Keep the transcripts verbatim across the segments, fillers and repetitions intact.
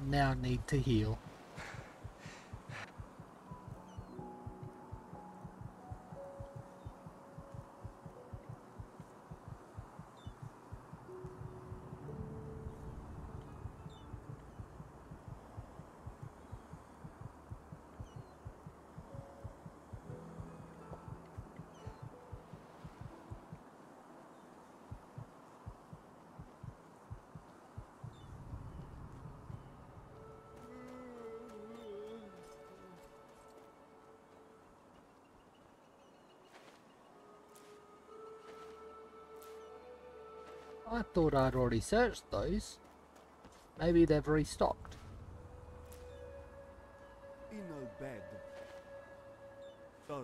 now need to heal. I thought I'd already searched those. Maybe they've restocked. In a bed. Sorry.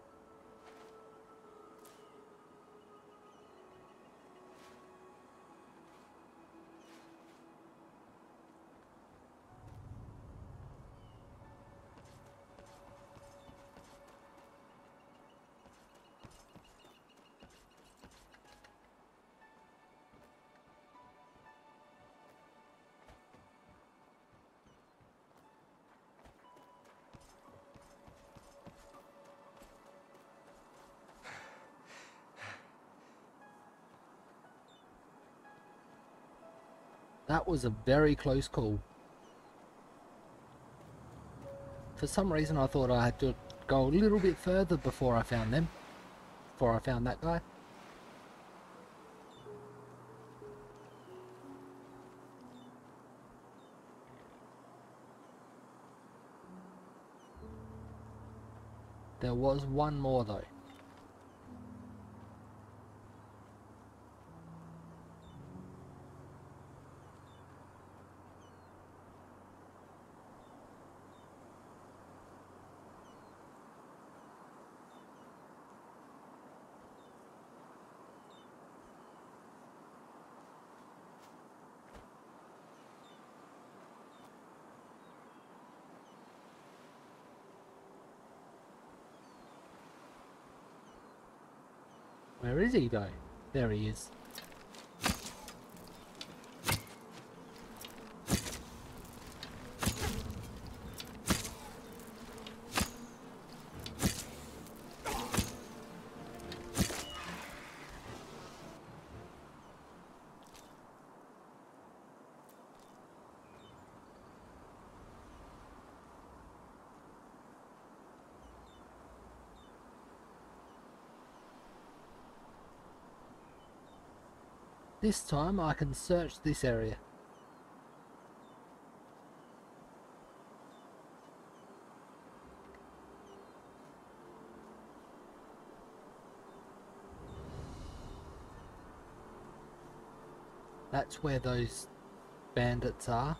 That was a very close call. For some reason I thought I had to go a little bit further before I found them. Before I found that guy. There was one more though. Where is he though? There he is. This time I can search this area. That's where those bandits are.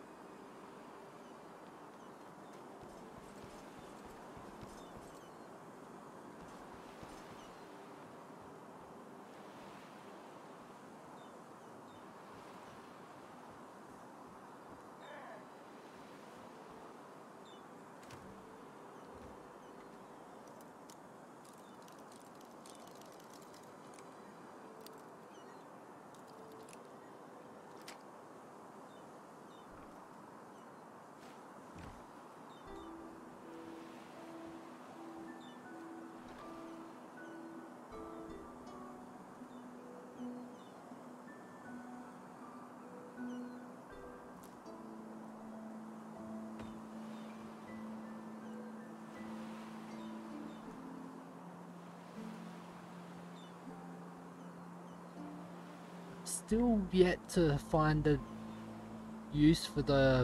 Still yet to find a use for the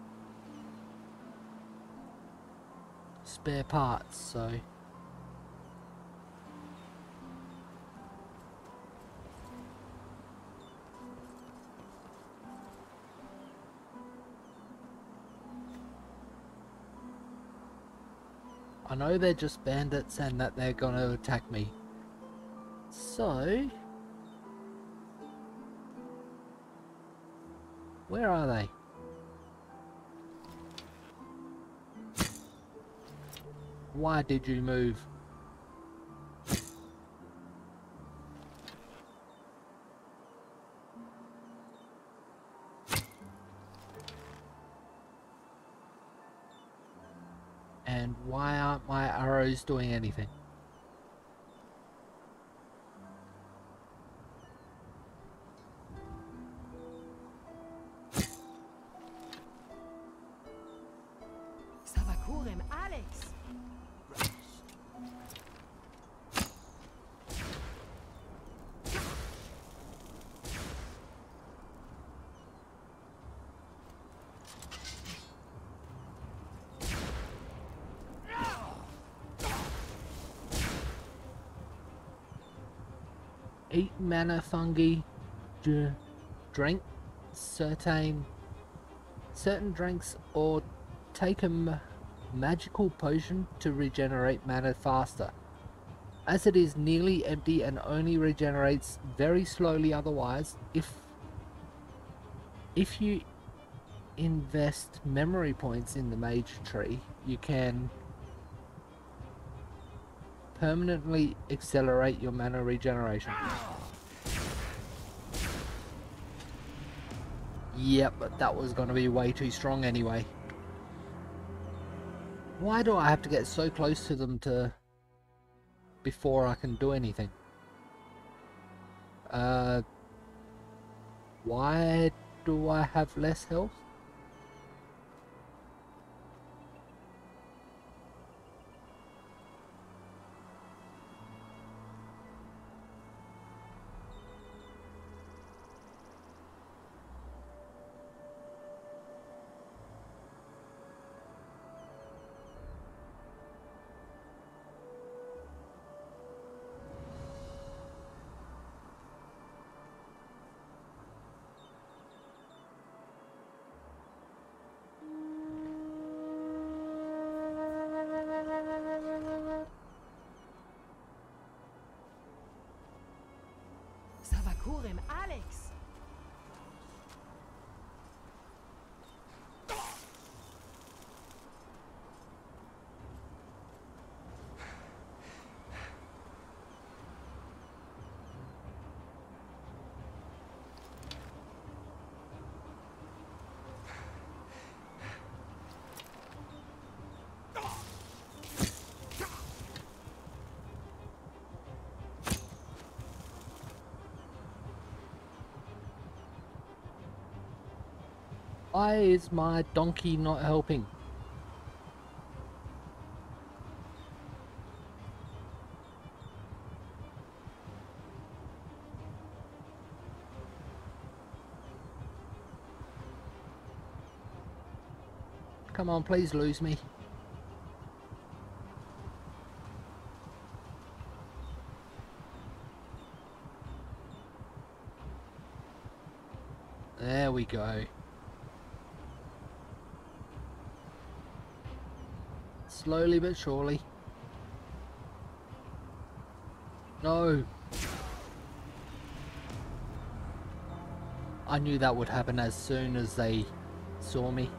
spare parts, so I know they're just bandits and that they're gonna attack me. So where are they? Why did you move? And why aren't my arrows doing anything? Savakurim, Alex. Eat mana fungi, d drink certain certain drinks, or take a ma magical potion to regenerate mana faster, as it is nearly empty and only regenerates very slowly otherwise. If if you invest memory points in the mage tree, you can permanently accelerate your mana regeneration. Yep, but that was going to be way too strong anyway. Why do I have to get so close to them to before I can do anything? Uh, why do I have less health? Savakurim, Alex. Why is my donkey not helping? Come on, please lose me. There we go. Slowly but surely. No. I knew that would happen as soon as they saw me.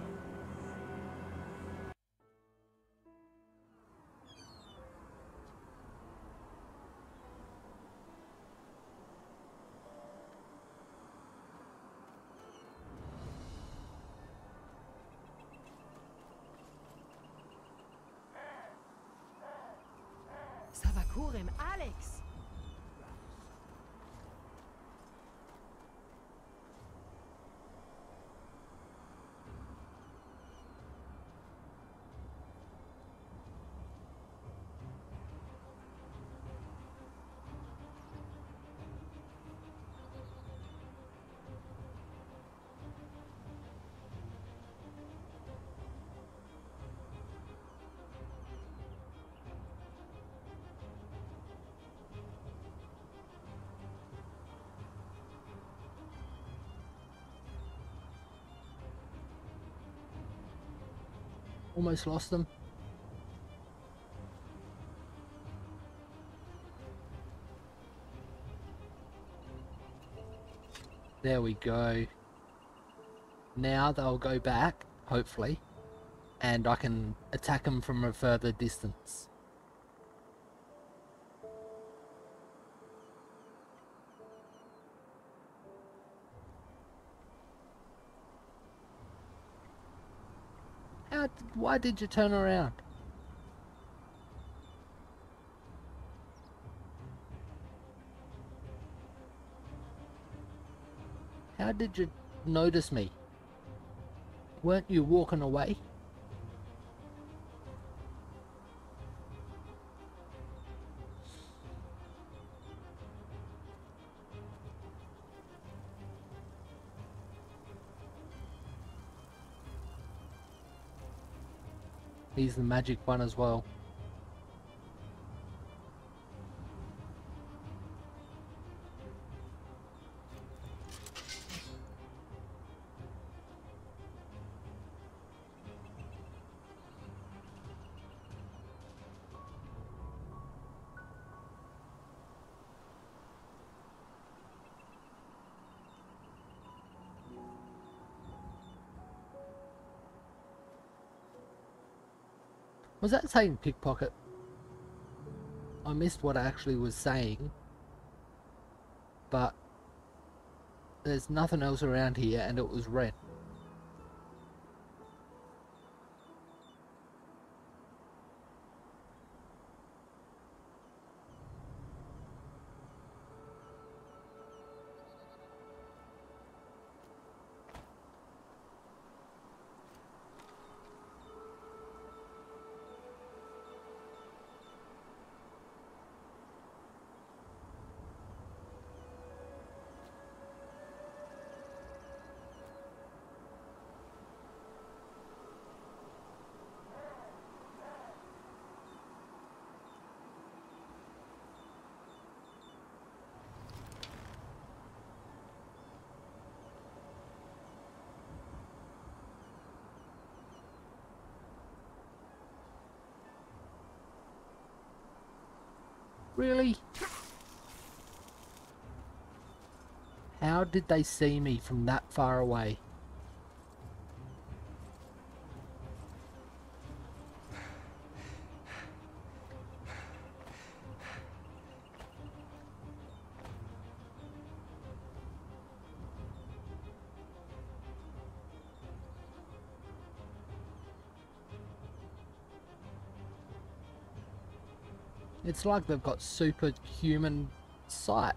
Savakurim, Alex. Almost lost them. There we go. Now they'll go back, hopefully, and I can attack them from a further distance. How, why did you turn around? How did you notice me? Weren't you walking away? He's the magic one as well. Was that saying pickpocket? I missed what I actually was saying. But there's nothing else around here and it was red. Really? How did they see me from that far away? It's like they've got superhuman sight.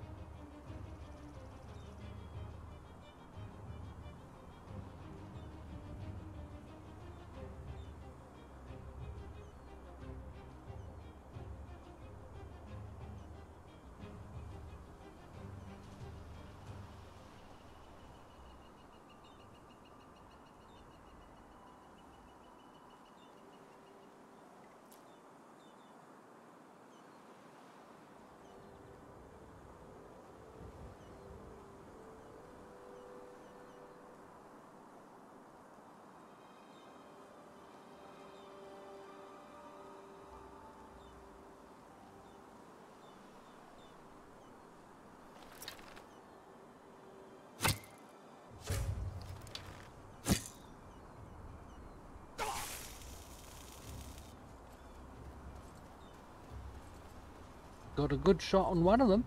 Got a good shot on one of them.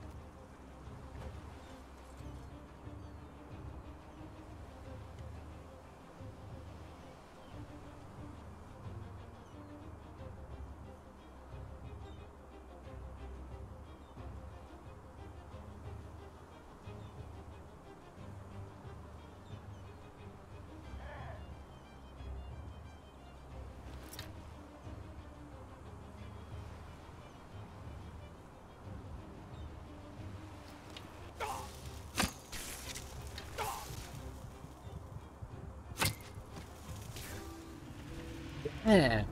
Yeah.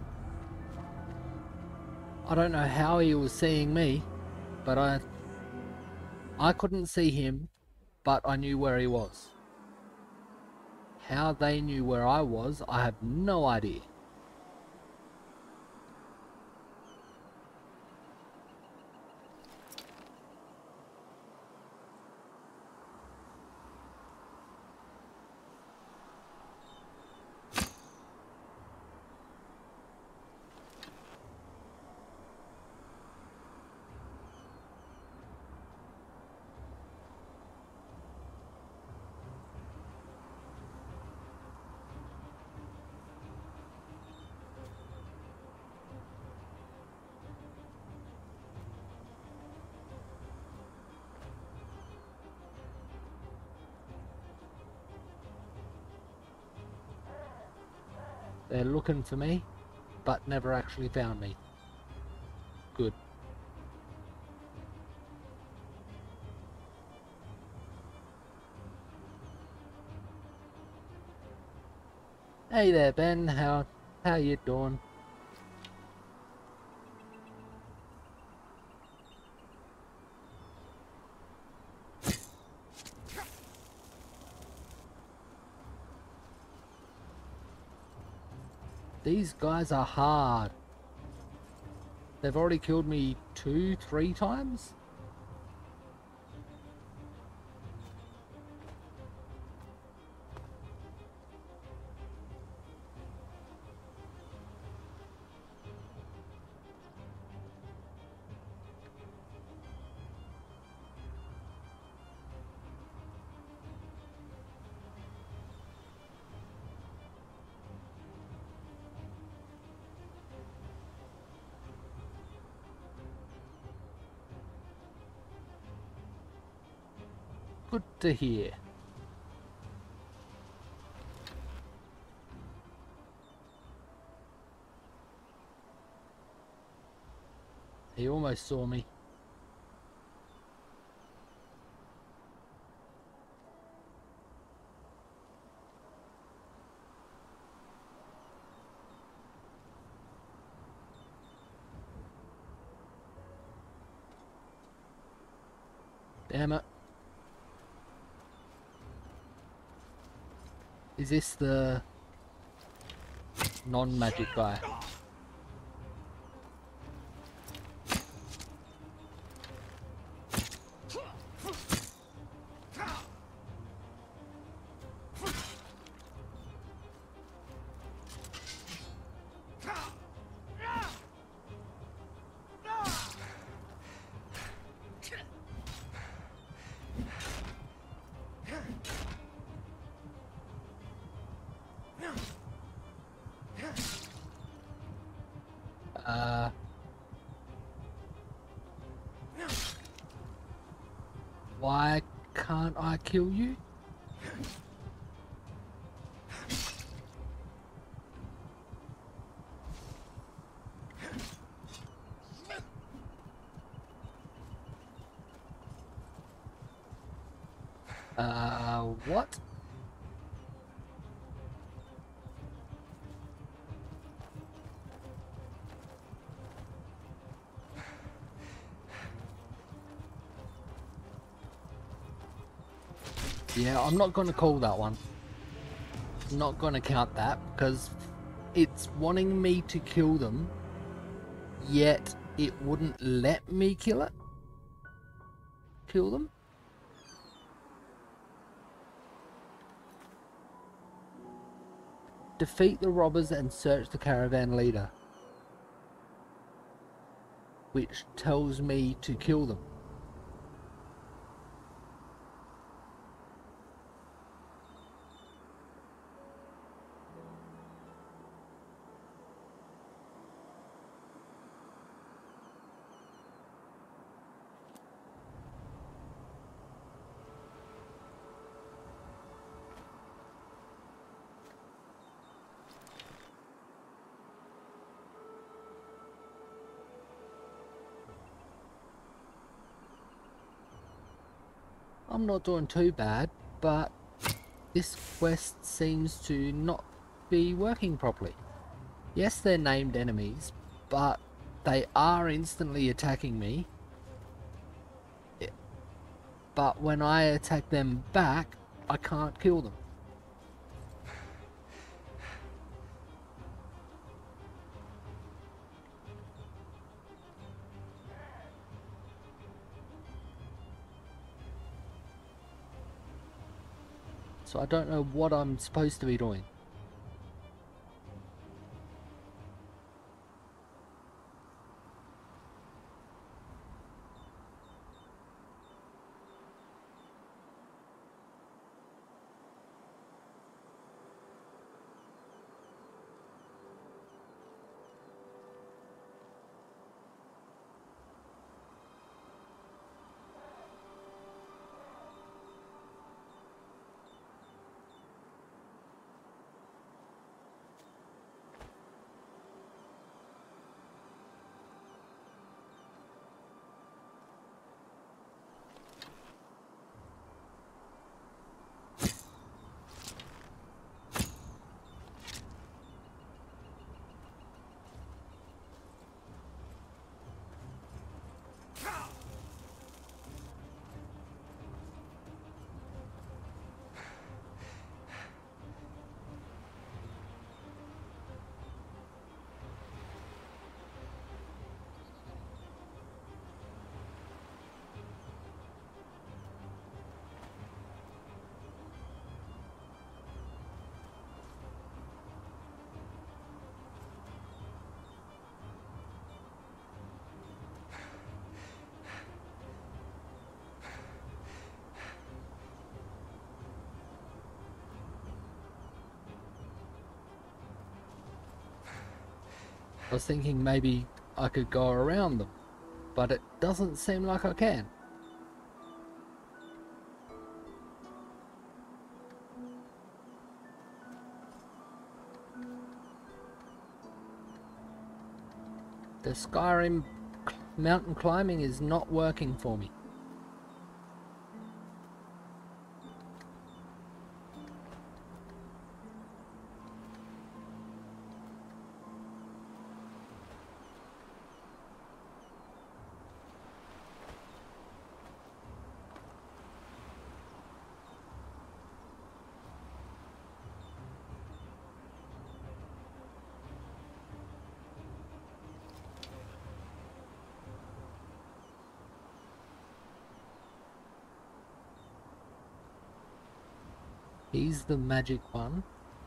I don't know how he was seeing me, but I I couldn't see him, but I knew where he was. How they knew where I was, I have no idea. They're looking for me, but never actually found me. Good. Hey there, Ben. How how you doing? These guys are hard. They've already killed me two, three times. Good to hear. He almost saw me. Damn it. Is this the non-magic guy? Uh, why can't I kill you? Uh, what? Yeah, I'm not going to call that one. I'm not going to count that because it's wanting me to kill them, yet it wouldn't let me kill it. Kill them. Defeat the robbers and search the caravan leader, which tells me to kill them. I'm not doing too bad, but this quest seems to not be working properly. Yes, they're named enemies, but they are instantly attacking me. But when I attack them back, I can't kill them. So I don't know what I'm supposed to be doing. I was thinking maybe I could go around them, but it doesn't seem like I can. The Skyrim mountain climbing is not working for me. He's the magic one.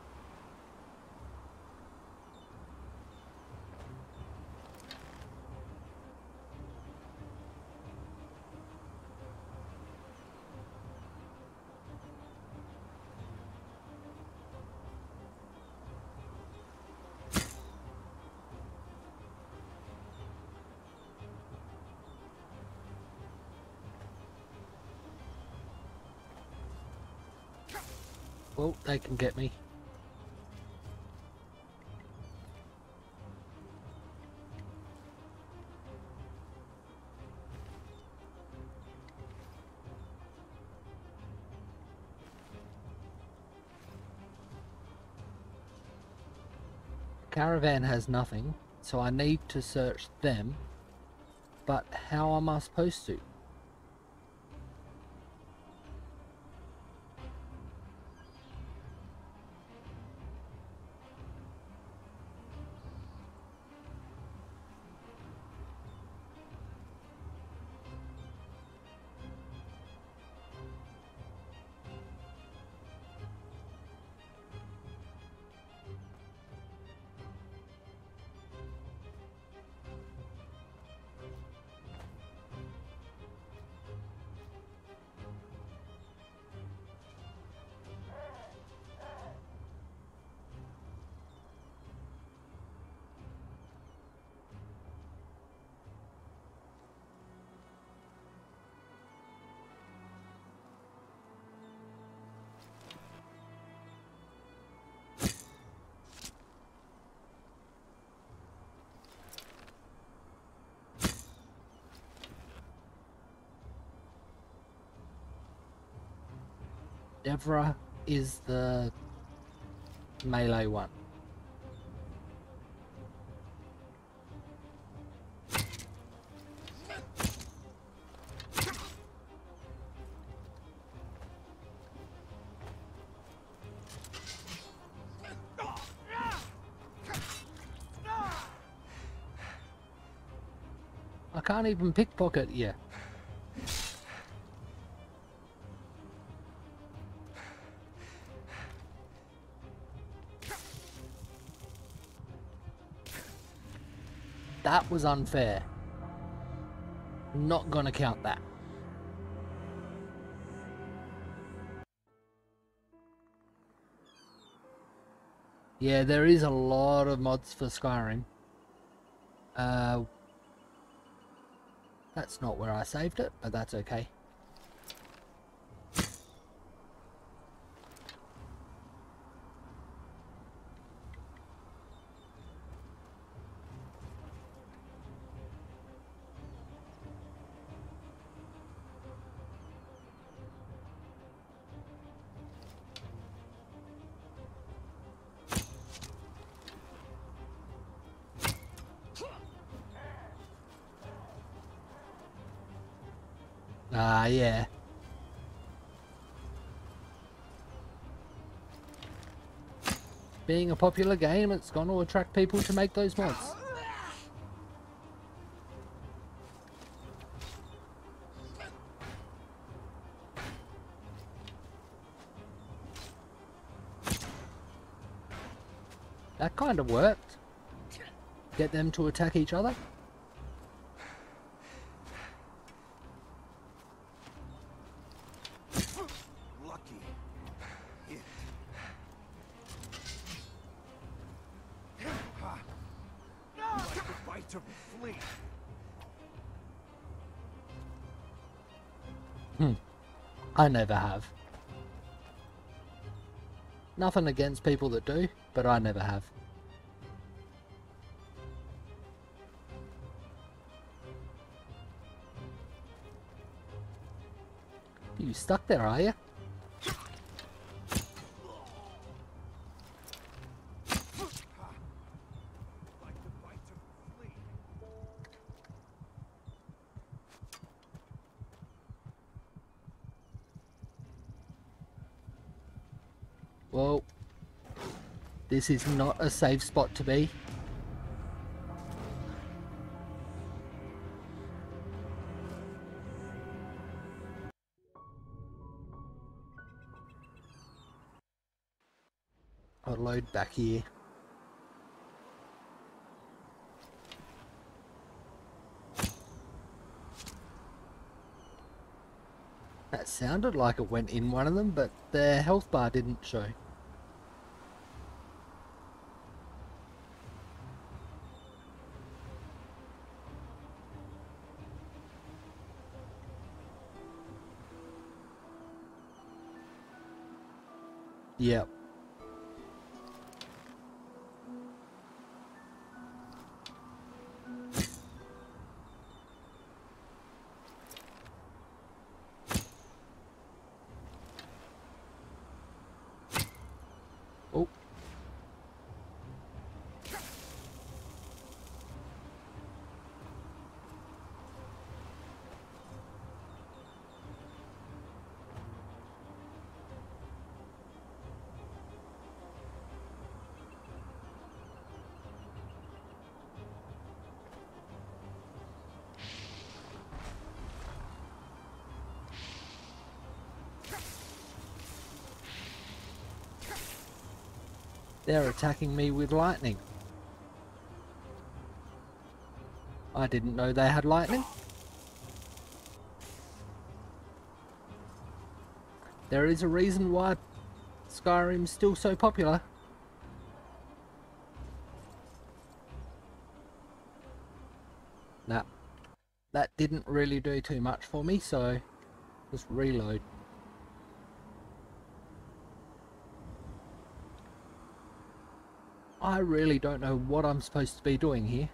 Well, they can get me. Caravan has nothing, so I need to search them. But how am I supposed to? Devra is the melee one. I can't even pickpocket you. That was unfair. Not gonna count that. Yeah, there is a lot of mods for Skyrim. Uh, that's not where I saved it, but that's okay. Ah, yeah. Being a popular game, it's going to attract people to make those mods. That kind of worked. Get them to attack each other. to flee. Hmm. I never have. Nothing against people that do, but I never have. You stuck there, are you? Like the bite of flea. Well, this is not a safe spot to be. I'll load back here. That sounded like it went in one of them, but their health bar didn't show. Yep. Oh. They're attacking me with lightning. I didn't know they had lightning. There is a reason why Skyrim's still so popular. Nah, that didn't really do too much for me, so just reload. I really don't know what I'm supposed to be doing here.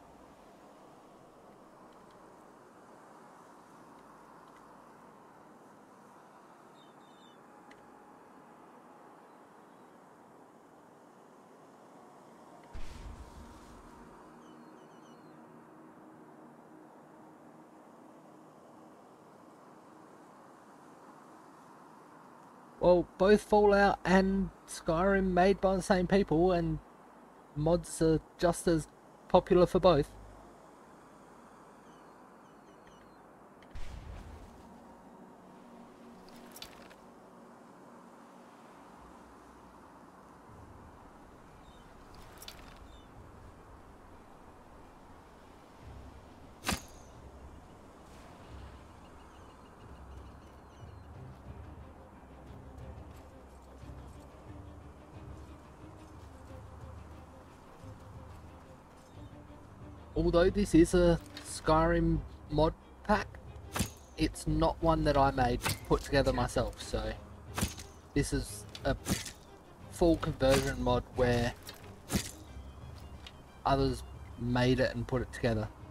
Well, both Fallout and Skyrim made by the same people, and mods are just as popular for both. Although this is a Skyrim mod pack, it's not one that I made, put together myself, so this is a full conversion mod where others made it and put it together.